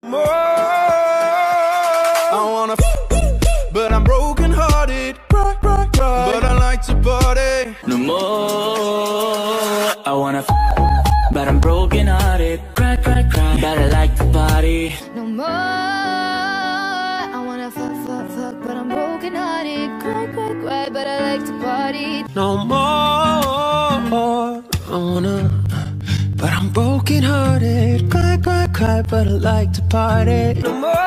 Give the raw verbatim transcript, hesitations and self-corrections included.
more. I wanna f, but I'm broken hearted. Cry, cry, cry, but I like to party. No more. I wanna f, but I'm broken hearted. Cry, cry, cry, but I like to party. No more. I wanna fuck, fuck, fuck, but I'm broken hearted. Cry, cry, cry, but I like to party. No more. I wanna, but I'm broken hearted. Cry, cry, cry, but I like to party. No more.